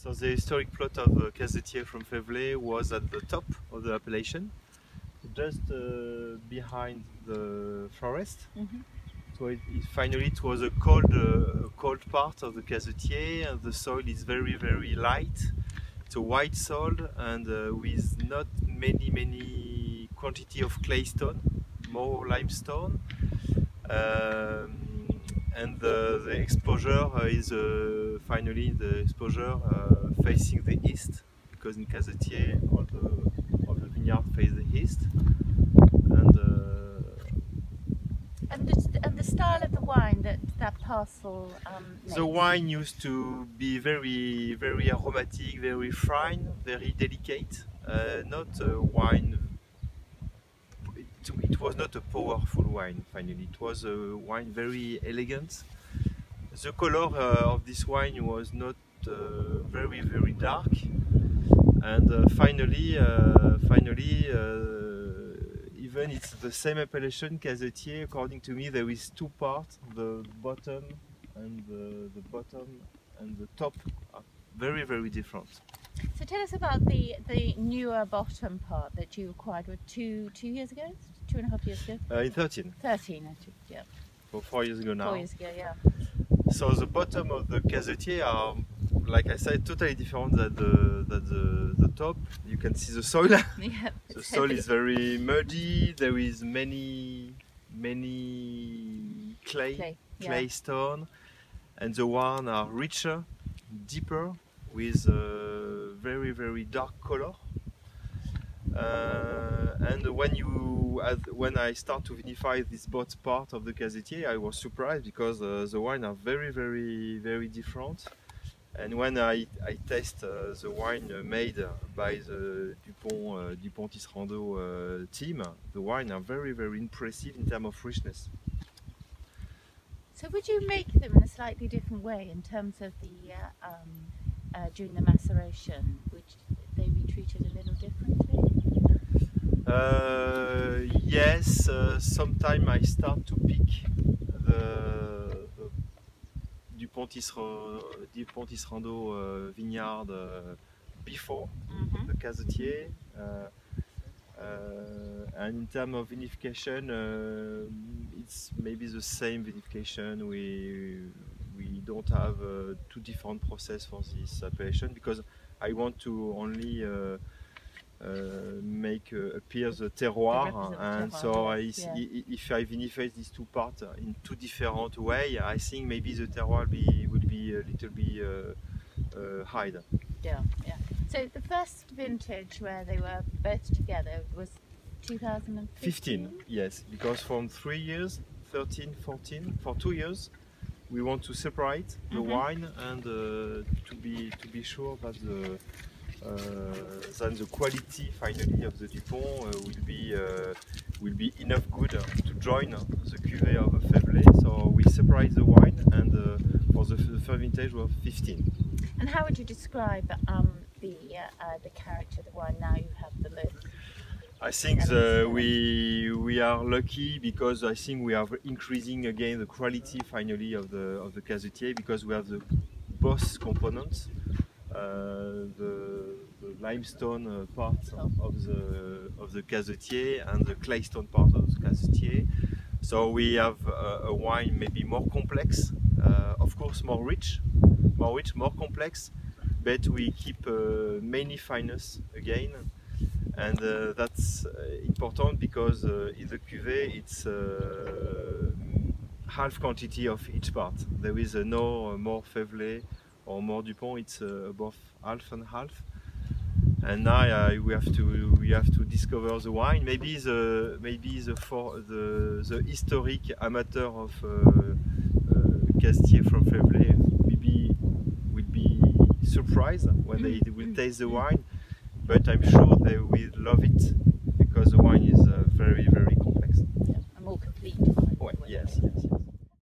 So the historic plot of Casetier from Faiveley was at the top of the appellation, just behind the forest. So finally it was a cold part of the Casetier, and the soil is very, very light. It's a white soil and with not many quantity of clay stone, more limestone. And the exposure is finally the exposure facing the east, because in Casetier all the vineyard face the east. And the style of the wine that parcel makes. The wine used to be very aromatic, very fine, very delicate. Not a wine. It was not a powerful wine. Finally, it was a wine very elegant. The color of this wine was not very dark, and finally, even it's the same appellation, Casetier. According to me, there is two parts: the bottom and the top are very different. So tell us about the newer bottom part that you acquired with two years ago, 2.5 years ago. In 13. 13, actually, yeah. So 4 years ago now. 4 years ago, yeah. So the bottom of the Casetier are, like I said, totally different than the top. You can see the soil. Yeah, the soil is very muddy. There is many clay stone, and the wine are richer, deeper, with very dark color. And when I start to vinify this bottom part of the Casetier, I was surprised because the wine are very different. And when I taste the wine made by the Dupont Tisserandot team, the wine are very impressive in terms of richness. So would you make them in a slightly different way in terms of the during the maceration? Would they be treated a little differently? Yes, sometimes I start to pick the Dupont Tisserandot vineyard before the Casetier. And in terms of vinification, it's maybe the same vinification. We don't have two different process for this appellation, because I want to only make appear the terroir, and so if I vinify these two parts in two different ways, I think maybe the terroir would be a little bit hide. Yeah. So the first vintage where they were both together was 2015? Yes, because from 3 years, 13, 14, for 2 years, we want to separate the wine and to be sure that the quality finally of the Dupont will be enough good to join the cuvée of Faiveley. So we separate the wine, and for the first vintage was 15. And how would you describe the character of the wine now you have them both? I think we are lucky, because I think we are increasing again the quality finally of the Casetier, because we have the both components, the limestone part of the Casetier and the claystone part of the Casetier. So we have a wine maybe more complex, of course more rich, more complex, but we keep many fineness again. And that's important, because in the cuvée it's half quantity of each part. There is no more Faiveley or more Dupont. It's above half and half. And now we have to discover the wine. Maybe the historic amateur of Casetier from Faiveley will be surprised when they will taste the wine. But I'm sure they will love it, because the wine is very complex. Yeah, a more complete wine. Yes.